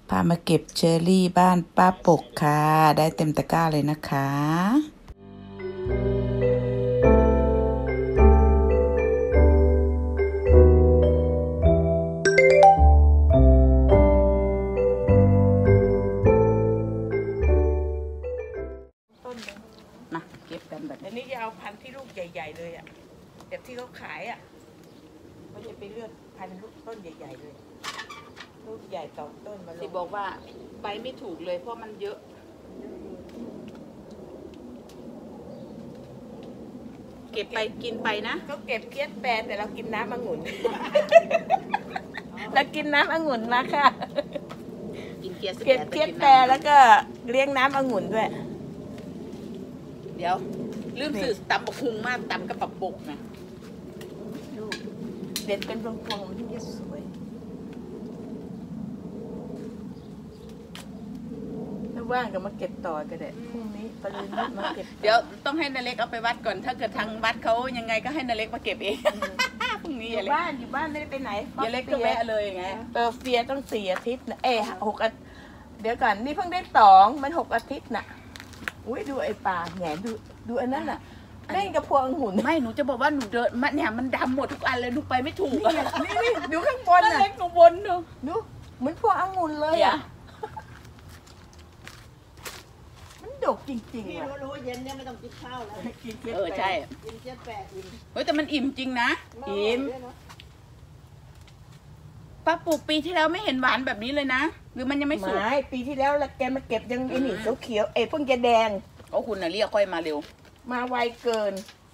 พามาเก็บเชอร์รี่บ้านป้าปกค่ะได้เต็มตะกร้าเลยนะคะต้นนึงมาเก็บกันแบบอันนี้จะเอาพันธุ์ที่ลูกใหญ่ๆเลยอ่ะแบบที่เขาขายอ่ะเขาจะไปเลือกพันธุ์ลูกต้นใหญ่ๆเลยลูกใหญ่ต่อต้นมาลสิงบอกว่าไปไม่ถูกเลยเพราะมันเยอะเก็บไปกินไปนะก็เก็บเคี้ยนแปรแต่เรากินน้ำองุ่น เรากินน้ำองุ่นมาค่ะกินเกียร์เก็บเคี้ยนแปรแล้วก็เลี้ยงน้ำองุ่นด้วยเดี๋ยวลืมสื่อตำบักหุงมากตำกระปับปกนะลูกเด็ดเป็นพวงๆมันถึงจะสวยถ้าว่างก็มาเก็บต่อก็ได้พรุ่งนี้ปรืนนี้มาเก็บต่อเดี๋ยวต้องให้นาเล็กเอาไปวัดก่อนถ้าเกิดทางวัดเขายังไงก็ให้นาเล็กมาเก็บเองพรุ่งนี้ออย่ายู่เล็กบ้านไม่ได้ไปไหนอย่าเล็กก็แวะเลยไงเฟียต้อง4 อาทิตย์นะ6 อาทิตย์เดี๋ยวก่อนนี่เพิ่งได้2มัน6 อาทิตย์น่ะอุ้ยดูไอ้ปลาแหนดูอันนั้นน่ะเล่นกับพวงองุ่นไม่หนูจะบอกว่าหนูเดินมันเนี่ยมันดำหมดทุกอันเลยหนูไปไม่ถูกอะนี่ดูข้างบนนาน่ะเล็กหนูบนเนาะดูเหมือนพวงองุ่นเลยอย่าอ่ะมันดกจริงพี่ๆว่ะรู้เย็นเนี่ยไม่ต้องกินข้าวแล้วกินเค็มใช่กินเจ็ดแปดอิ่มเฮ้ยแต่มันอิ่มจริงนะอิ่มด้วยเนอะป้าปลูกปีที่แล้วไม่เห็นหวานแบบนี้เลยนะหรือมันยังไม่สุกไม่ปีที่แล้วแล้วแกมาเก็บยังไอ้นี่เขียวเพิ่งจะแดงก็คุณน่ะเรียกค่อยมาเร็วมาไวเกิน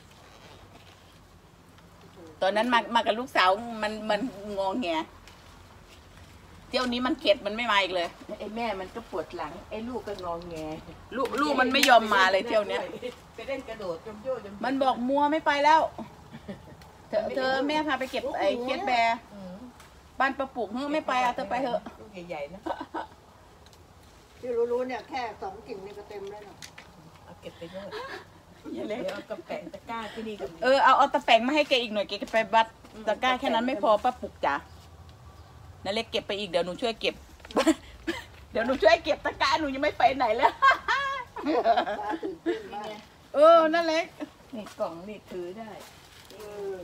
ตอนนั้นมากับลูกสาวมันงอแงเที่ยวนี้มันเข็ดมันไม่มาอีกเลยไอ้แม่มันก็ปวดหลังไอ้ลูกก็งอแงลูกมันไม่ยอมมาเลยเที่ยวเนี้ยไปเล่นกระโดดจมโย่จมมันบอกมัวไม่ไปแล้ว เธอแม่พาไปเก็บไอ้เคียดแบร์บ้านประปลูกเฮ้ไม่ไปอ่ะเธอไปเถอะลูกใหญ่ๆนะที่รู้เนี่ยแค่2 กิ่งนี่ก็เต็มแล้วเนาะเอาเก็บไปด้วยอย่าเดี๋เล็ยวกเอากระแป้งตะกร้าที่นี่กับเอาตะแปงมาให้แกอีกหน่อยแกไปบัดตะกร้าแค่นั้นไม่พอป้าปลูกจ้ะนั่นเล็กเก็บไปอีกเดี๋ยวหนูช่วยเก็บ เดี๋ยวหนูช่วยเก็บตะกร้าหนูยังไม่ไปไหนเลยตาตื่นเต้นมากนั่นเล็กนี่กล่องนี่ถือได้เออ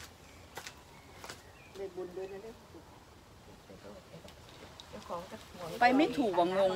ได้บุญด้วยนะเนี่ยเจ้าของก็ห่วงไปไม่ถูกว่างง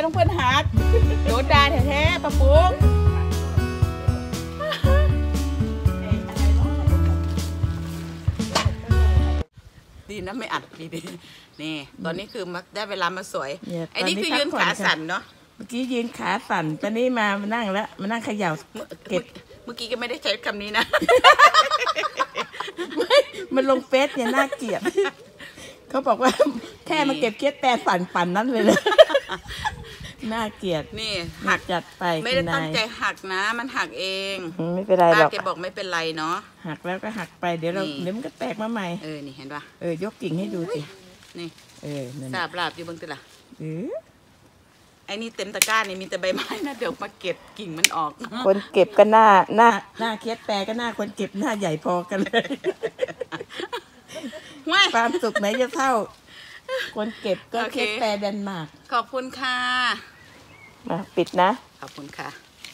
ต้องเพื่อนหักโดนด่าแท้ๆปะปุ๊กดีนะไม่อัดดีๆนี่ตอนนี้คือได้เวลามาสวยไอ้นี่คือยืนขาสั่นเนาะเมื่อกี้ยืนขาสั่นตอนนี้มานั่งแล้วมานั่งเขย่าเก็บเมื่อกี้ก็ไม่ได้ใช้คำนี้นะมันลงเฟซเนี่ยน่าเกลียดเขาบอกว่าแค่มาเก็บเก็บแต่ปั่นนั้นเลยน่าเกลียดนี่หักจัดไปไม่ได้ตั้งใจหักนะมันหักเองไม่เป็นไรหรอกป้าแกบอกไม่เป็นไรเนาะหักแล้วก็หักไปเดี๋ยวมันก็แตกมาใหม่นี่เห็นป่ะยกกิ่งให้ดูสินี่สาบลาบอยู่บางทีละไอ้นี่เต็มตะกร้านี่มีแต่ใบไม้นะเดี๋ยวมาเก็บกิ่งมันออกคนเก็บก็หน้าเคสแปรก็หน้าคนเก็บหน้าใหญ่พอกันเลยความสุขไหนจะเท่าคนเก็บก็เคสแปรเดนมาร์กขอบคุณค่ะมาปิดนะขอบคุณค่ะ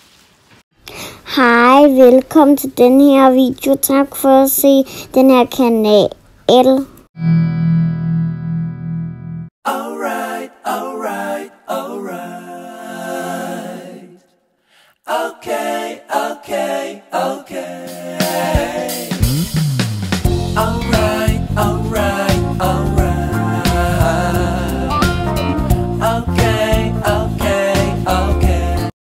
Hej, velkommen til den her video. Tak for at se den her kanal. Alright. Okay.